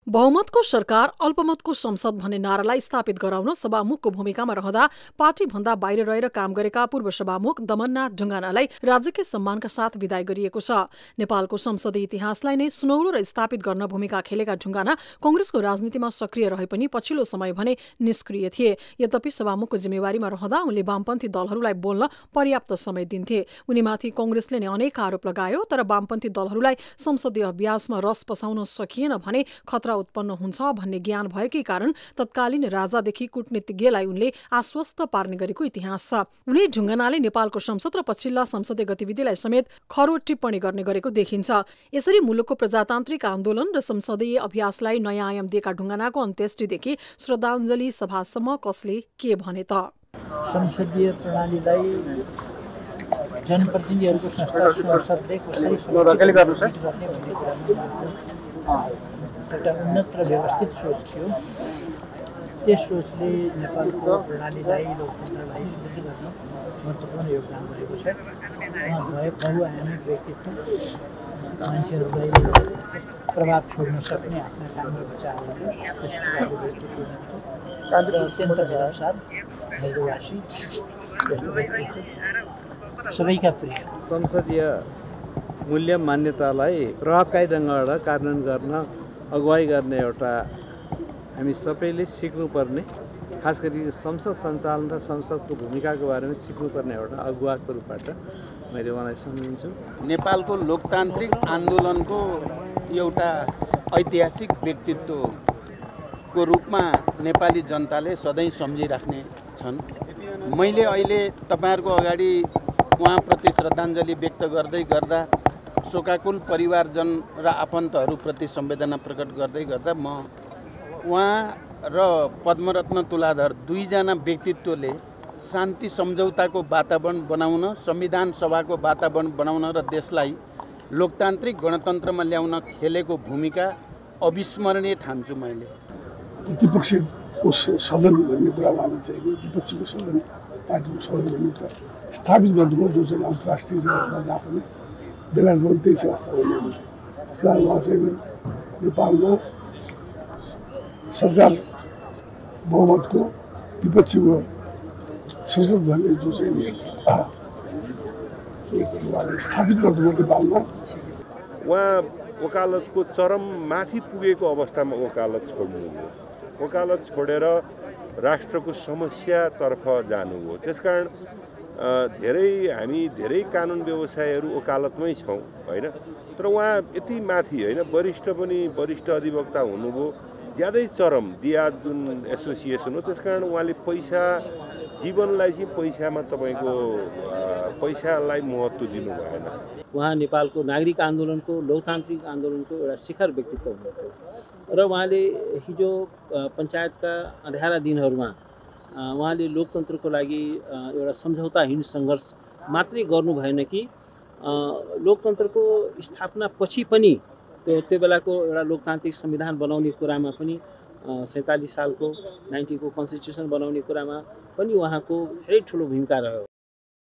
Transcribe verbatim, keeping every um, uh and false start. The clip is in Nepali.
बहुमतको सरकार अल्पमतको संसद भन्ने नारालाई स्थापित गराउन सभामुखको भूमिकामा रहँदा पार्टीभन्दा बाहिर रहेर काम गरेका पूर्व सभामुख दमननाथ ढुङ्गानालाई राजकीय सम्मानका साथ विदाय गरिएको छ। नेपालको संसदीय इतिहासलाई नै सुनौलो र स्थापित गर्न भूमिका खेलेका ढुङ्गाना कंग्रेसको राजनीतिमा सक्रिय रहे पनि पछिल्लो समय भने निष्क्रिय थिए। यद्यपि सभामुखको जिम्मेवारीमा रहँदा उनले वामपन्थी दलहरूलाई बोल्न पर्याप्त समय दिन्थे। उनीमाथि कंग्रेसले नै अनेक आरोप लगायो, तर वामपन्थी दलहरूलाई संसदीय अभ्यासमा रस पसाउन सकिएन भने खतरा उत्पन्न हुन्छ भन्ने ज्ञान भएकै कारण तत्कालीन राजादेखि कूटनीतिज्ञलाई उनले आश्वस्त पार्ने गरेको इतिहास छ। उनी ढुङ्गानाले नेपालको संसद र पछिल्ला संसदीय गतिविधिलाई समेत खरो टिप्पणी गर्ने गरेको देखिन्छ। यसरी मुलुकको प्रजातान्त्रिक आन्दोलन र संसदीय अभ्यासलाई नयाँ आयाम दिएका ढुङ्गानाको अन्त्येष्टिदेखि श्रद्धाञ्जली सभासम्म कसले के भने त? संसदीय प्रणालीलाई जनप्रतिनिधिहरूको संस्था संसदले कसरी सुरक्षित गर्ने भन्ने कुरामा एउटा उन्नत र व्यवस्थित सोच थियो। त्यस सोचले नेपालको प्रणालीलाई लोकतन्त्रलाई सुदृढ गर्न महत्त्वपूर्ण योगदान गरेको छ। उहाँ भए बहुआयामिक व्यक्तित्व, मान्छेहरूलाई प्रभाव छोड्न सक्ने आफ्ना काम र विचारहरू त्यस्तो व्यक्तित्व अत्यन्त बेलौसार मृदुभाषी त्यस्तो व्यक्तित्व सबैका प्रिय। संसदीय मूल्य मान्यतालाई प्रभावकारी ढङ्गबाट कार्यान्वयन गर्न अगुवाई गर्ने एउटा हामी सबैले सिक्नुपर्ने, खास गरी संसद सञ्चालन र संसदको भूमिकाको बारेमा सिक्नुपर्ने एउटा अगुवाको रूपबाट मैले उहाँलाई सम्झिन्छु। नेपालको लोकतान्त्रिक आन्दोलनको एउटा ऐतिहासिक व्यक्तित्वको रूपमा नेपाली जनताले सधैँ सम्झिराख्ने छन्। मैले अहिले तपाईँहरूको अगाडि उहाँप्रति श्रद्धाञ्जली व्यक्त गर्दै गर्दा शोकाकुल परिवारजन र आफन्तहरूप्रति संवेदना प्रकट गर्दै गर्दा म उहाँ र पद्मरत्न तुलाधर दुईजना व्यक्तित्वले शान्ति सम्झौताको वातावरण बनाउन, संविधान सभाको वातावरण बनाउन र देशलाई लोकतान्त्रिक गणतन्त्रमा ल्याउन खेलेको भूमिका अविस्मरणीय ठान्छु। मैले प्रतिपक्षको सदन भन्ने कुरामा हामी चाहिँ विपक्षीको सदन, पार्टीको सदन भन्ने कुरा स्थापित गर्नुभयो, जो चाहिँ अन्तर्राष्ट्रिय जगतमा जहाँ पनि बेलायतमा पनि त्यही अवस्था बनिएको छ। उहाँ चाहिँ नेपालमा सरकार बहुमतको विपक्षीको संसद भन्ने जो चाहिँ स्थापित गर्नुभयो नेपालमा। उहाँ वकालतको चरम माथि पुगेको अवस्थामा वकालत छोड्नुभयो। वकालत छोडेर राष्ट्रको समस्यातर्फ जानुभयो। त्यसकारण धेरै हामी धेरै कानुन व्यवसायहरू वकालतमै छौँ होइन, तर उहाँ यति माथि होइन, वरिष्ठ पनि वरिष्ठ अधिवक्ता हुनुभयो। ज्यादै चरम दिया जुन एसोसिएसन हो, त्यसकारण उहाँले पैसा जीवनलाई चाहिँ पैसामा तपाईँको पैसालाई महत्त्व दिनु भएन। उहाँ नेपालको नागरिक आन्दोलनको, लोकतान्त्रिक आन्दोलनको एउटा शिखर व्यक्तित्व हुनुहुन्थ्यो र उहाँले हिजो पञ्चायतका अँध्यारा दिनहरूमा उहाँले लोकतन्त्रको लागि एउटा सम्झौताहीन सङ्घर्ष मात्रै गर्नु भएन कि लोकतन्त्रको स्थापना पछि पनि त्यो त्यो बेलाको एउटा लोकतान्त्रिक संविधान बनाउने कुरामा पनि सैँतालिस सालको नाइन्टीको कन्स्टिट्युसन बनाउने कुरामा पनि उहाँको धेरै ठुलो भूमिका रह्यो।